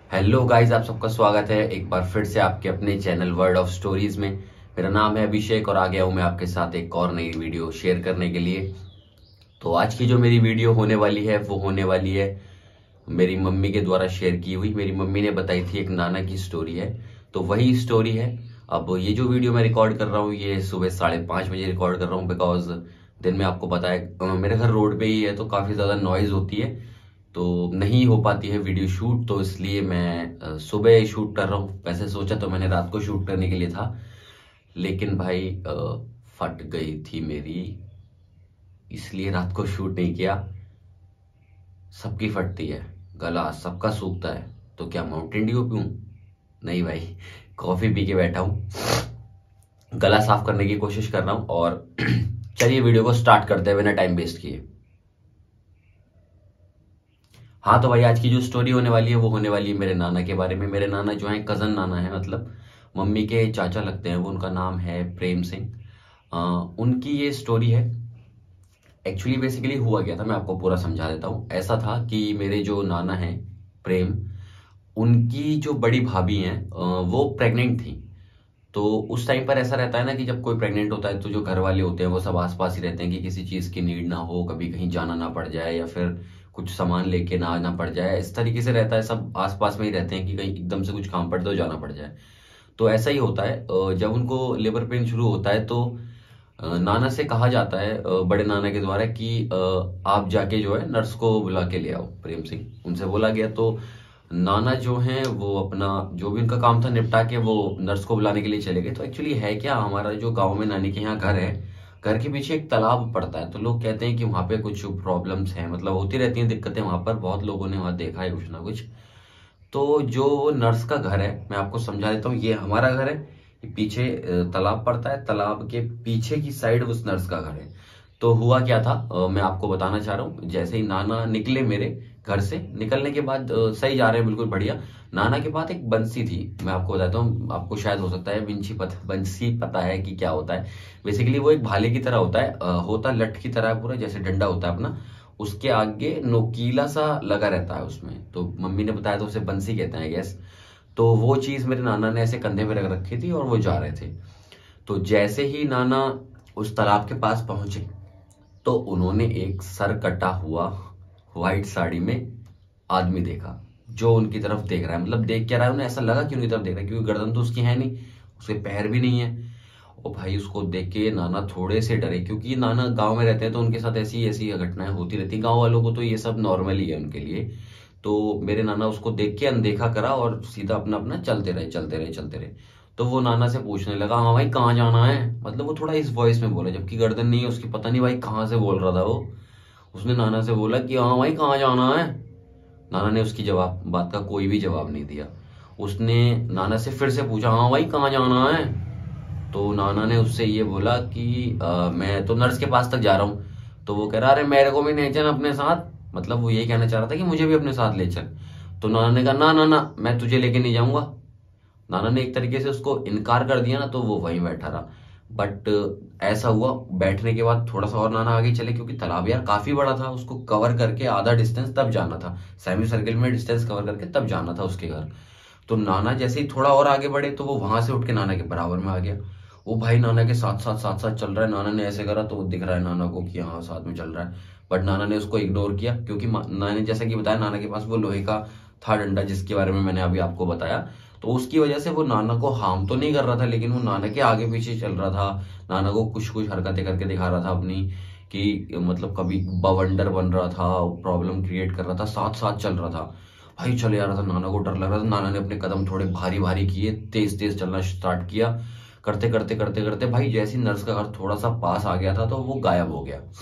Hello guys, आप सबका स्वागत है एक बार फिर से आपके अपने चैनल वर्ड ऑफ स्टोरीज में। मेरा नाम है अभिषेक और आ गया हूं मैं आपके साथ एक और नई वीडियो शेयर करने के लिए। तो आज की जो मेरी वीडियो होने वाली है वो होने वाली है मेरी मम्मी के द्वारा शेयर की हुई। मेरी मम्मी ने बताई थी एक नाना की स्टोरी है, तो वही स्टोरी है। अब ये जो वीडियो मैं रिकॉर्ड कर रहा हूँ ये सुबह 5:30 बजे रिकॉर्ड कर रहा हूँ, बिकॉज दिन में आपको पता है मेरे घर रोड पे ही है तो काफी ज्यादा नॉइज होती है, तो नहीं हो पाती है वीडियो शूट। तो इसलिए मैं सुबह शूट कर रहा हूँ। वैसे सोचा तो मैंने रात को शूट करने के लिए था, लेकिन भाई फट गई थी मेरी, इसलिए रात को शूट नहीं किया। सबकी फटती है, गला सबका सूखता है, तो क्या माउंटेन ड्यू पीऊं? नहीं भाई, कॉफी पी के बैठा हूं, गला साफ करने की कोशिश कर रहा हूं। और चलिए वीडियो को स्टार्ट करते हैं बिना टाइम वेस्ट किए। हाँ तो भाई, आज की जो स्टोरी होने वाली है वो होने वाली है मेरे नाना के बारे में। मेरे नाना जो है कजन नाना है, मतलब मम्मी के चाचा लगते हैं वो। उनका नाम है प्रेम सिंह। उनकी ये स्टोरी है। एक्चुअली बेसिकली हुआ क्या था मैं आपको पूरा समझा देता हूँ। ऐसा था कि मेरे जो नाना हैं प्रेम, उनकी जो बड़ी भाभी हैं वो प्रेग्नेंट थी। तो उस टाइम पर ऐसा रहता है ना कि जब कोई प्रेग्नेंट होता है तो जो घर वाले होते हैं वो सब आसपास ही रहते हैं कि किसी चीज की नीड ना हो, कभी कहीं जाना ना पड़ जाए या फिर कुछ सामान लेके ना आना पड़ जाए। इस तरीके से रहता है, सब आसपास में ही रहते हैं कि कहीं एकदम से कुछ काम पड़ तो जाना पड़ जाए। तो ऐसा ही होता है। जब उनको लेबर पेन शुरू होता है तो नाना से कहा जाता है बड़े नाना के द्वारा कि आप जाके जो है नर्स को बुला के ले आओ। प्रेम सिंह उनसे बोला गया तो नाना जो है वो अपना जो भी उनका काम था निपटा के वो नर्स को बुलाने के लिए चले गए। तो एक्चुअली है क्या, हमारा जो गांव में नानी के यहाँ घर है, घर के पीछे एक तालाब पड़ता है। तो लोग कहते हैं कि वहां पे कुछ प्रॉब्लम्स हैं, मतलब होती रहती हैं दिक्कतें वहां पर। बहुत लोगों ने वहां देखा है कुछ ना कुछ। तो जो नर्स का घर है मैं आपको समझा देता हूँ। ये हमारा घर है, ये पीछे तालाब पड़ता है, तालाब के पीछे की साइड उस नर्स का घर है। तो हुआ क्या था मैं आपको बताना चाह रहा हूँ। जैसे ही नाना निकले मेरे घर से, निकलने के बाद सही जा रहे हैं बिल्कुल बढ़िया। नाना के पास एक बंसी थी, मैं आपको बताता हूँ। आपको शायद हो सकता है बंसी पता है कि क्या होता है। बेसिकली वो एक भाले की तरह होता है, होता लठ की तरह है पूरा, जैसे डंडा होता है अपना, उसके आगे नोकीला सा लगा रहता है उसमें। तो मम्मी ने बताया तो उसे बंसी कहते हैं गैस। तो वो चीज मेरे नाना ने ऐसे कंधे पे रख रखी थी और वो जा रहे थे। तो जैसे ही नाना उस तालाब के पास पहुंचे तो उन्होंने एक सर कटा हुआ व्हाइट साड़ी में आदमी देखा जो उनकी तरफ देख रहा है। मतलब देख क्या रहा है, उन्हें ऐसा लगा कि उनकी तरफ देख रहा है, क्योंकि गर्दन तो उसकी है नहीं, उसके पैर भी नहीं है। और भाई उसको देख के नाना थोड़े से डरे, क्योंकि नाना गांव में रहते हैं तो उनके साथ ऐसी ऐसी घटनाएं होती रहती। गांव वालों को तो ये सब नॉर्मल ही है उनके लिए। तो मेरे नाना उसको देख के अनदेखा करा और सीधा अपना अपना चलते रहे चलते रहे चलते रहे। तो वो नाना से पूछने लगा, हाँ भाई कहाँ जाना है? मतलब वो थोड़ा इस वॉइस में बोला, जबकि गर्दन नहीं है उसकी। पता नहीं भाई कहाँ से बोल रहा था वो। उसने नाना से बोला कि हाँ भाई कहाँ जाना है। नाना ने उसकी जवाब बात का कोई भी जवाब नहीं दिया। उसने नाना से फिर से पूछा, हाँ भाई कहाँ जाना है? तो नाना ने उससे ये बोला कि मैं तो नर्स के पास तक जा रहा हूँ। तो वो कह रहा, अरे मेरे को भी ले चल अपने साथ। मतलब वो ये कहना चाह रहा था कि मुझे भी अपने साथ ले चल। तो नाना ने कहा, ना ना ना, मैं तुझे लेके नहीं जाऊंगा। नाना ने एक तरीके से उसको इनकार कर दिया ना, तो वो वहीं बैठा रहा। बट ऐसा हुआ, बैठने के बाद थोड़ा सा और नाना आगे चले, क्योंकि तालाब यार काफी बड़ा था, उसको कवर करके आधा डिस्टेंस तब जाना था। सेमी सर्किल में डिस्टेंस कवर करके तब जाना था उसके घर। तो नाना जैसे ही थोड़ा और आगे बढ़े तो वो वहां से उठ के नाना के बराबर में आ गया। वो भाई नाना के साथ साथ चल रहा है। नाना ने ऐसे करा तो वो दिख रहा है नाना को कि हाँ साथ में चल रहा है। बट नाना ने उसको इग्नोर किया, क्योंकि नाना ने जैसा कि बताया नाना के पास वो लोहे का था डंडा, जिसके बारे में मैंने अभी आपको बताया। तो उसकी वजह से वो नाना को हार्म तो नहीं कर रहा था, लेकिन वो नाना के आगे पीछे चल रहा था। नाना को कुछ कुछ हरकतें करके दिखा रहा था अपनी, कि मतलब कभी बवंडर बन रहा था, प्रॉब्लम क्रिएट कर रहा था, साथ साथ चल रहा था। भाई चले आ रहा था, नाना को डर लग रहा था। नाना ने अपने कदम थोड़े भारी भारी किए, तेज तेज चलना स्टार्ट किया। करते करते करते करते भाई जैसे ही नर्स का घर थोड़ा सा पास आ गया था तो वो गायब हो गया।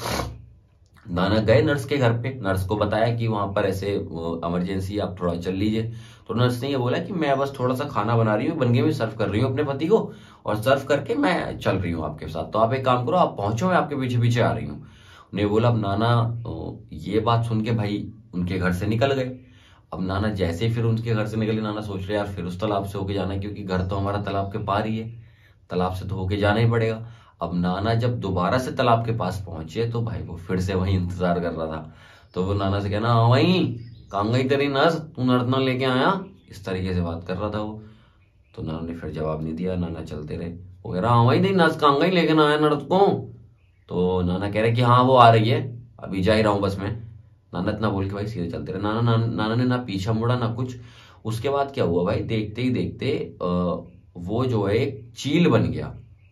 नाना गए नर्स के घर पे, नर्स को बताया कि वहां पर ऐसे इमरजेंसी, आप थोड़ा चल लीजिए। तो नर्स ने ये बोला कि मैं बस थोड़ा सा खाना बना रही हूँ, बनगे में सर्व कर रही हूँ अपने पति को, और सर्व करके मैं चल रही हूँ आपके साथ। तो आप एक काम करो, आप पहुंचो, मैं आपके पीछे पीछे आ रही हूँ। उन्हें बोला। अब नाना ये बात सुन के भाई उनके घर से निकल गए। अब नाना जैसे ही फिर उनके घर से निकले, नाना सोच रहे यार फिर उस तालाब से होके जाना है, क्योंकि घर तो हमारा तालाब के पार ही है, तालाब से तो होके जाना ही पड़ेगा। अब नाना जब दोबारा से तालाब के पास पहुंचे तो भाई वो फिर से वही इंतजार कर रहा था। तो वो नाना से कहना, हाँ भाई कहाँ गई तेरी नर्स, तू नर्स ना लेके आया? इस तरीके से बात कर रहा था वो। तो नाना ने फिर जवाब नहीं दिया, नाना चलते रहे। वो कह रहा हाँ भाई नहीं नस कांगा ही लेके ना आया नर्स को। तो नाना कह रहे कि हाँ वो आ रही है, अभी जा ही रहा हूँ बस में। नाना इतना बोल के भाई सीधे चलते रहे। नाना ने ना पीछा मुड़ा ना कुछ। उसके बाद क्या हुआ भाई, देखते ही देखते वो जो है एक चील बन गया।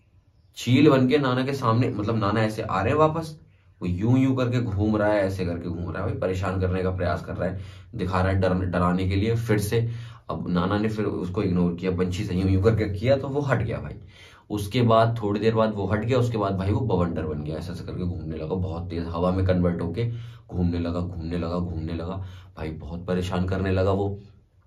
चील बन के नाना के सामने, मतलब नाना ऐसे आ रहे हैं वापस, वो यूं यूं करके घूम रहा है, ऐसे करके घूम रहा है भाई, परेशान करने का प्रयास कर रहा है, दिखा रहा है डराने के लिए फिर से। अब नाना ने फिर उसको इग्नोर किया, पंछी से यूं यूं करके किया तो वो हट गया भाई। उसके बाद थोड़ी देर बाद वो हट गया, उसके बाद भाई वो बवंडर बन गया, ऐसे ऐसे करके घूमने लगा, बहुत तेज हवा में कन्वर्ट होके घूमने लगा घूमने लगा घूमने लगा भाई, बहुत परेशान करने लगा वो।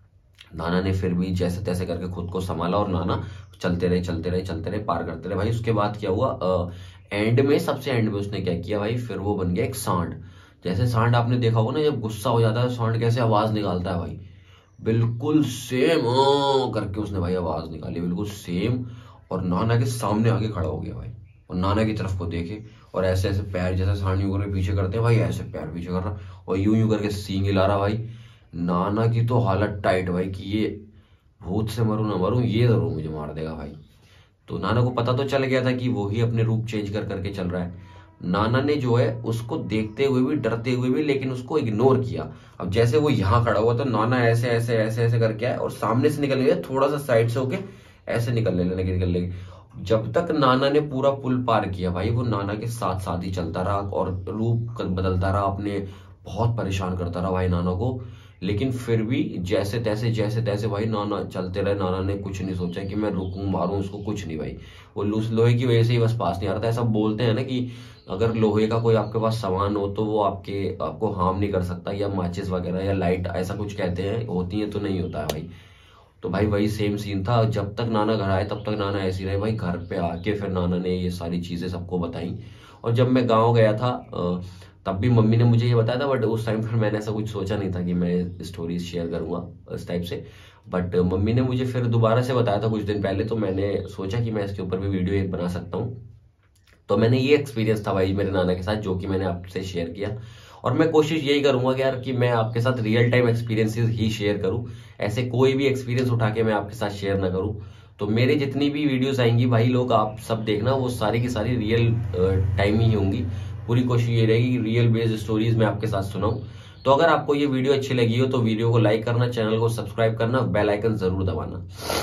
नाना ने फिर भी जैसे तैसे करके खुद को संभाला और नाना चलते रहे चलते रहे चलते रहे, पार करते रहे भाई। उसके बाद क्या हुआ, एंड में, सबसे एंड में उसने क्या किया भाई, फिर वो बन गया एक सांड। जैसे सांड आपने देखा होगा ना, जब गुस्सा हो जाता है सांड कैसे आवाज निकालता है भाई, बिल्कुल सेम करके उसने भाई आवाज निकाली, बिल्कुल सेम। और नाना के सामने आके खड़ा हो गया भाई, और नाना की तरफ को देखे, और ऐसे ऐसे पैर, जैसे सांड यूं करके पीछे करते हैं भाई, ऐसे पैर पीछे कर रहा, और यूं यूं करके सींग हिला रहा भाई। नाना की तो हालत टाइट भाई कि ये भूत से मरूं ना मरूं, ये जरूर मुझे मार देगा भाई। तो नाना को पता तो चल गया था कि वो ही अपने रूप चेंज कर करके चल रहा है। नाना ने जो है उसको देखते हुए भी, डरते हुए भी, लेकिन उसको इग्नोर किया। अब जैसे वो यहाँ खड़ा हुआ तो नाना ऐसे ऐसे ऐसे ऐसे करके आया और सामने से निकल गया, थोड़ा सा साइड से होके ऐसे निकलने लगे। जब तक नाना ने पूरा पुल पार किया भाई, वो नाना के साथ साथ ही चलता रहा और रूप बदलता रहा अपने, बहुत परेशान करता रहा भाई नाना को। लेकिन फिर भी जैसे तैसे भाई नाना चलते रहे। नाना ने कुछ नहीं सोचा कि मैं रुकूं मारूं उसको, कुछ नहीं भाई। वो लोहे की वजह से ही बस पास नहीं आ रहा था। ऐसा बोलते हैं ना कि अगर लोहे का कोई आपके पास सामान हो तो वो आपको हार्म नहीं कर सकता, या माचिस वगैरह या लाइट, ऐसा कुछ कहते हैं, होती है तो नहीं होता है भाई। तो भाई वही सेम सीन था। जब तक नाना घर आए तब तक नाना ऐसे ही रहे भाई। घर पे आके फिर नाना ने ये सारी चीजें सबको बताई। और जब मैं गाँव गया था तब भी मम्मी ने मुझे ये बताया था, बट उस टाइम पर मैंने ऐसा कुछ सोचा नहीं था कि मैं स्टोरीज शेयर करूंगा इस टाइप से। बट मम्मी ने मुझे फिर दोबारा से बताया था कुछ दिन पहले, तो मैंने सोचा कि मैं इसके ऊपर भी वीडियो एक बना सकता हूँ। तो मैंने ये एक्सपीरियंस था भाई मेरे नाना के साथ, जो कि मैंने आपसे शेयर किया। और मैं कोशिश यही करूंगा कि यार कि मैं आपके साथ रियल टाइम एक्सपीरियंसेस ही शेयर करूं, ऐसे कोई भी एक्सपीरियंस उठा के मैं आपके साथ शेयर ना करूं। तो मेरे जितनी भी वीडियोस आएंगी भाई, लोग आप सब देखना, वो सारी की सारी रियल टाइम ही होंगी। पूरी कोशिश ये रहेगी कि रियल बेस्ड स्टोरीज मैं आपके साथ सुनाऊं। तो अगर आपको ये वीडियो अच्छी लगी हो तो वीडियो को लाइक करना, चैनल को सब्सक्राइब करना, बेल आइकन जरूर दबाना।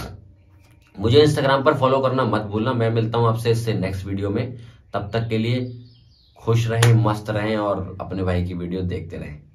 मुझे इंस्टाग्राम पर फॉलो करना मत भूलना। मैं मिलता हूं आपसे इससे नेक्स्ट वीडियो में। तब तक के लिए खुश रहें, मस्त रहें और अपने भाई की वीडियो देखते रहें।